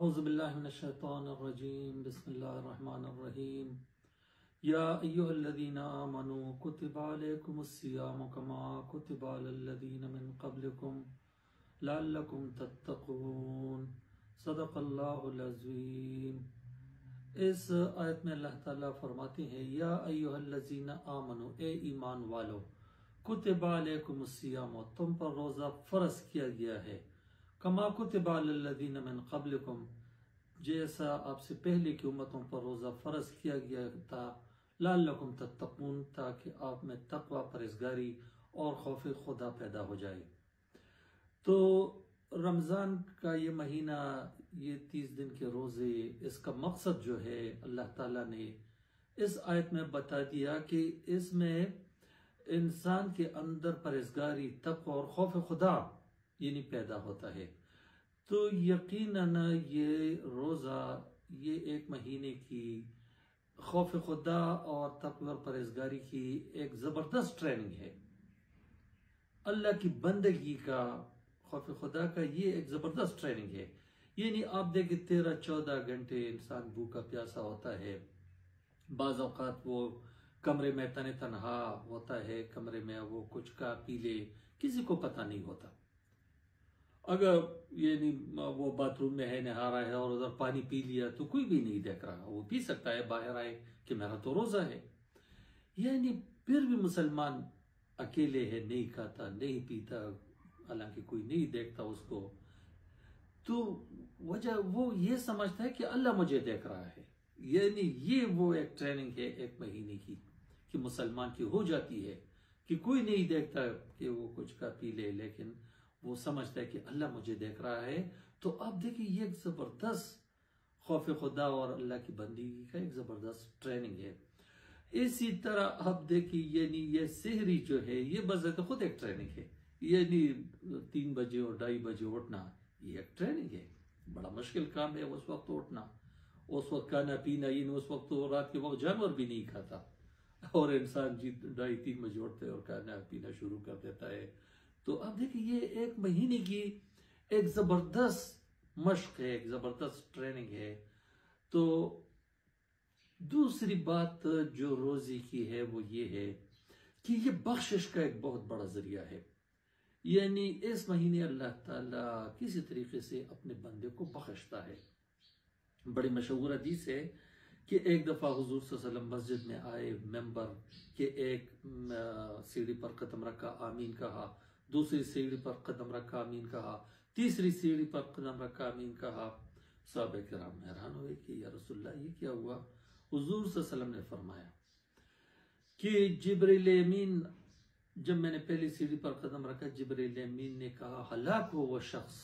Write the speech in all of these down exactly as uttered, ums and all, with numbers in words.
اعوذ باللہ من الشیطان الرجیم بسم اللہ الرحمن الرحیم یا ایہا الذین آمنوا کتب علیکم الصیام کما کتب علی الذین من قبلکم لعلکم تتقون صدق اللہ العظیم۔ اس آیت میں اللہ تعالیٰ فرماتے ہیں یا ایہا الذین آمنوا، اے ایمان والو، کتب علیکم الصیام، تم پر روزہ فرض کیا گیا ہے، کما کتب علی الذین من قبلکم، جیسا آپ سے پہلے کی امتوں پر روزہ فرض کیا گیا تھا، لعلکم تتقون، تاکہ آپ میں تقوی، پرہیزگاری اور خوف خدا پیدا ہو جائے۔ تو رمضان کا یہ مہینہ، یہ تیس دن کے روزے، اس کا مقصد جو ہے اللہ تعالیٰ نے اس آیت میں بتا دیا کہ اس میں انسان کے اندر پرہیزگاری، تقوی اور خوف خدا یعنی پیدا ہوتا ہے۔ تو یقیناً یہ روزہ، یہ ایک مہینے کی خوف خدا اور تقوی اور پرہیزگاری کی ایک زبردست ٹریننگ ہے۔ اللہ کی بندگی کا، خوف خدا کا یہ ایک زبردست ٹریننگ ہے۔ یعنی آپ دیکھیں تیرہ چودہ گھنٹے انسان بھوکا پیاسا ہوتا ہے، بعض اوقات وہ کمرے میں تن تنہا ہوتا ہے، کمرے میں وہ کچھ کا پی لے، کسی کو پتہ نہیں ہوتا۔ اگر یعنی وہ باتھ روم میں ہے، نہا رہا ہے اور ادھر پانی پی لیا تو کوئی بھی نہیں دیکھ رہا، وہ پی سکتا ہے، باہر آئے کہ میرا تو روزہ ہے۔ یعنی پھر بھی مسلمان اکیلے ہے، نہیں کھاتا نہیں پیتا، حالانکہ کوئی نہیں دیکھتا اس کو، تو وجہ وہ یہ سمجھتا ہے کہ اللہ مجھے دیکھ رہا ہے۔ یعنی یہ وہ ایک ٹریننگ ہے ایک مہینے کی کہ مسلمان کی ہو جاتی ہے کہ کوئی نہیں دیکھتا کہ وہ کچھ کا پی لے، لیکن وہ سمجھتا ہے کہ اللہ مجھے دیکھ رہا ہے۔ تو آپ دیکھیں یہ ایک زبردست خوف خدا اور اللہ کی بندگی کا ایک زبردست ٹریننگ ہے۔ اسی طرح آپ دیکھیں یعنی یہ سحری جو ہے یہ بذات خود ایک ٹریننگ ہے۔ یعنی تین بجے اور ڈھائی بجے اٹھنا یہ ایک ٹریننگ ہے، بڑا مشکل کام ہے اس وقت اٹھنا، اس وقت کھانا پینا، یعنی اس وقت تو رات کے وقت جانور بھی نہیں کھاتا اور انسان جی ڈھائی تین بجے اٹھتا ہے اور کھانا پینا شروع کر دیتا ہے۔ تو اب دیکھیں یہ ایک مہینے کی ایک زبردست مشق ہے، ایک زبردست ٹریننگ ہے۔ تو دوسری بات جو روزے کی ہے وہ یہ ہے کہ یہ بخشش کا ایک بہت بڑا ذریعہ ہے۔ یعنی اس مہینے اللہ تعالیٰ کسی طریقے سے اپنے بندے کو بخشتا ہے۔ بڑی مشہور حدیث ہے کہ ایک دفعہ حضور صلی اللہ علیہ وسلم مسجد میں آئے، ممبر کے ایک سیڑھی پر قدم رکھا، آمین کہا، دوسری سیڑھی پر قدم رکھا، آمین کہا، تیسری سیڑھی پر قدم رکھا، آمین کہا۔ صحابہ کرام حیران ہوئے کہ یا رسول اللہ یہ کیا ہوا؟ حضور صلی اللہ علیہ وسلم نے فرمایا کہ جبریل امین، جب میں نے پہلی سیڑھی پر قدم رکھا، جبریل امین نے کہا ہلاک ہو وہ شخص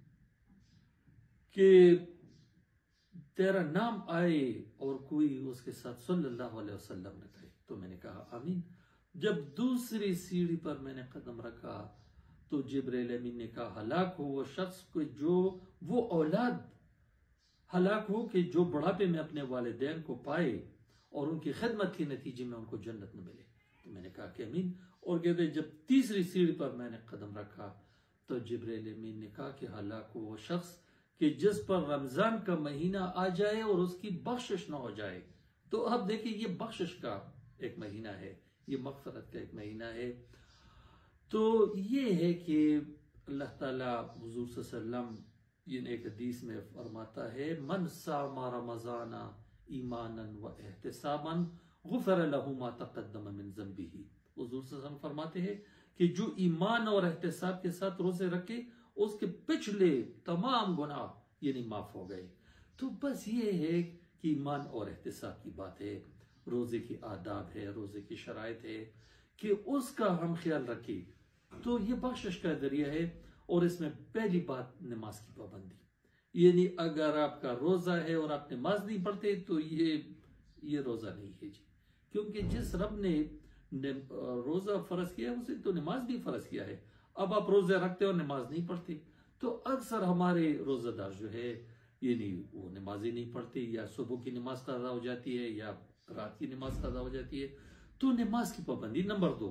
کہ تیرا نام آئے اور کوئی اس کے ساتھ صلی اللہ علیہ وسلم نے کہے۔ تو میں نے کہا آمین۔ جب دوسری سیڑھی پر میں نے قدم رکھا تو جبریل امین نے کہا ہلاک ہو وہ شخص کو جو وہ اولاد ہلاک ہو کہ جو بڑھاپے میں اپنے والدین کو پائے اور ان کی خدمت کے نتیجے میں ان کو جنت نہ ملے۔ تو میں نے کہا کہ امین۔ اور کہتے جب تیسری سیڑھی پر میں نے قدم رکھا تو جبریل امین نے کہا کہ ہلاک ہو وہ شخص کہ جس پر رمضان کا مہینہ آ جائے اور اس کی بخشش نہ ہو جائے۔ تو اب دیکھیں یہ بخشش کا ایک مہینہ ہے، یہ مغفرت کا ایک مہینہ ہے۔ تو یہ ہے کہ اللہ تعالیٰ حضور صلی اللہ علیہ وسلم یہ ایک حدیث میں فرماتا ہے من صام رمضان ایمانا و احتسابا غفر له ما تقدم من ذنبہ۔ حضور صلی اللہ علیہ وسلم فرماتے ہیں کہ جو ایمان اور احتساب کے ساتھ روزے رکھے اس کے پچھلے تمام گناہ یعنی معاف ہو گئے۔ تو بس یہ ہے کہ ایمان اور احتساب کی بات ہے، روزے کی آداب ہے، روزے کی شرائط ہے کہ اس کا ہم خیال رکھیں۔ تو یہ بخشش کا ذریعہ ہے۔ اور اس میں پہلی بات نماز کی پابندی، یعنی اگر آپ کا روزہ ہے اور آپ نماز نہیں پڑھتے تو یہ یہ روزہ نہیں ہے جی، کیونکہ جس رب نے روزہ فرض کیا ہے اسے تو نماز بھی فرض کیا ہے۔ اب آپ روزہ رکھتے اور نماز نہیں پڑھتے، تو اکثر ہمارے روزہ دار جو ہے یعنی وہ نماز ہی نہیں پڑھتے، یا صبح کی نماز قضا ہو جاتی ہے یا رات کی نماز قضا ہو جاتی ہے۔ تو نماز کی پابندی۔ نمبر دو،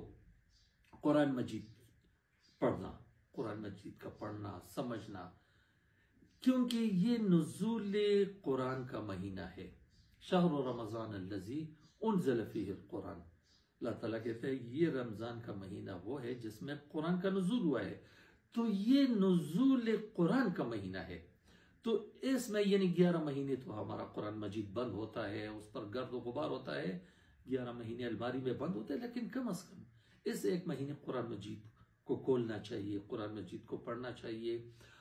قرآن مجید پڑھنا، قرآن مجید کا پڑھنا، سمجھنا کیونکہ یہ نزول قرآن کا مہینہ ہے. شہر رمضان الذی انزل فیہ القرآن. اللہ تعالیٰ کہتے ہیں یہ رمضان کا مہینہ وہ ہے جس میں قرآن کا نزول ہوا ہے. تو یہ نزول قرآن کا مہینہ ہے. تو اس میں یعنی گیارہ مہینے تو ہمارا قرآن مجید بند ہوتا ہے، اس پر گرد و غبار ہوتا ہے، گیارہ مہینے الماری میں بند ہوتے ہیں، لیکن کم از کم اس ایک مہینے قرآن مجید کو کھولنا چاہیے، قرآن مجید کو پڑھنا چاہیے.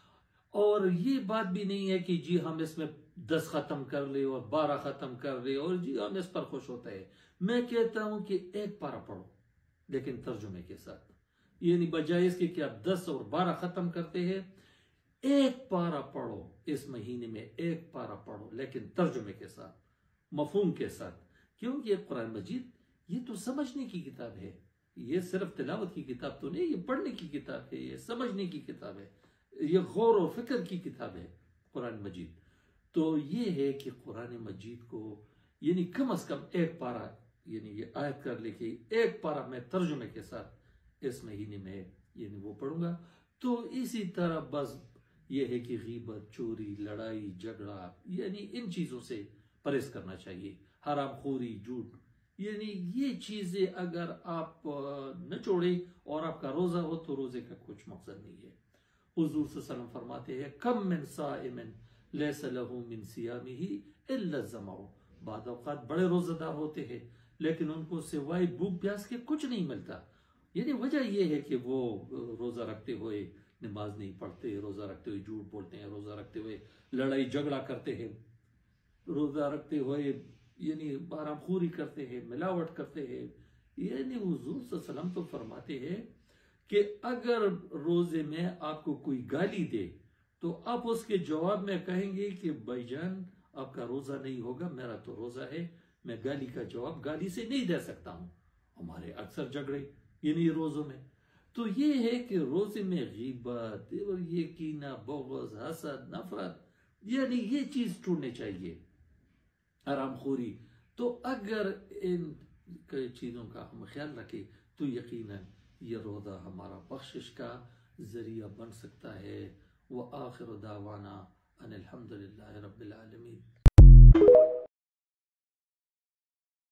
اور یہ بات بھی نہیں ہے کہ جی ہم اس میں دس ختم کر لے اور بارہ ختم کر لے اور جی ہم اس پر خوش ہوتا ہے. میں کہتا ہوں کہ ایک پارہ پڑھو لیکن ترجمے کے ساتھ، یعنی بجائے اس کے کہ آپ دس اور بارہ ختم کرتے ہیں، ایک پارہ پڑھو اس مہینے میں، ایک پارہ پڑھو لیکن ترجمے کے ساتھ، مفہوم کے ساتھ. کیونکہ قرآن مجید یہ تو سمجھنے کی کتاب ہے، یہ صرف تلاوت کی کتاب تو نہیں، یہ پڑھنے کی کتاب ہے، یہ سمجھنے کی کتاب ہے، یہ غور و فکر کی کتاب ہے قرآن مجید. تو یہ ہے کہ قرآن مجید کو یعنی کم از کم ایک پارہ، یعنی یہ آیت کر لے کہ ایک پارہ میں ترجمے کے ساتھ اس مہینے میں یعنی وہ پڑھوں گا. تو اسی طرح بس یہ ہے کہ غیبت، چوری، لڑائی، جھگڑا، یعنی ان چیزوں سے پرہیز کرنا چاہیے. حرام خوری، جھوٹ، یعنی یہ چیزیں اگر آپ نہ چھوڑیں اور آپ کا روزہ ہو تو روزے کا کچھ مقصد نہیں ہے. حضور صلی اللہ علیہ وسلم فرماتے ہیں کم من صائم لیس لہ من صیامہ الا الظمأ. بعض اوقات بڑے روزہ دار ہوتے ہیں لیکن ان کو سوائے بھوک پیاس کے کچھ نہیں ملتا. یعنی وجہ یہ ہے کہ وہ روزہ رکھتے ہوئے نماز نہیں پڑھتے، روزہ رکھتے ہوئے جھوٹ بولتے ہیں، روزہ رکھتے ہوئے لڑائی جھگڑا کرتے ہیں، روزہ رکھتے ہوئے یعنی حرام خوری کرتے ہیں، ملاوٹ کرتے ہیں. یعنی حضور صلی اللہ علیہ وسلم تو فرماتے ہیں کہ اگر روزے میں آپ کو کوئی گالی دے تو آپ اس کے جواب میں کہیں گے کہ بھائی جان آپ کا روزہ نہیں ہوگا، میرا تو روزہ ہے، میں گالی کا جواب گالی سے نہیں دے سکتا ہوں. ہمارے اکثر جھگڑے یعنی روزوں میں تو یہ ہے کہ روزے میں غیبت اور یہ کینہ، بغض، حسد، نفرت، یعنی یہ چیز چھوڑنے چاہیے، حرام خوری. تو اگر ان چیزوں کا ہم خیال رکھیں تو یقیناً یہ روزہ ہمارا بخشش کا ذریعہ بن سکتا ہے. وآخر دعوانا ان الحمدللہ رب العالمین.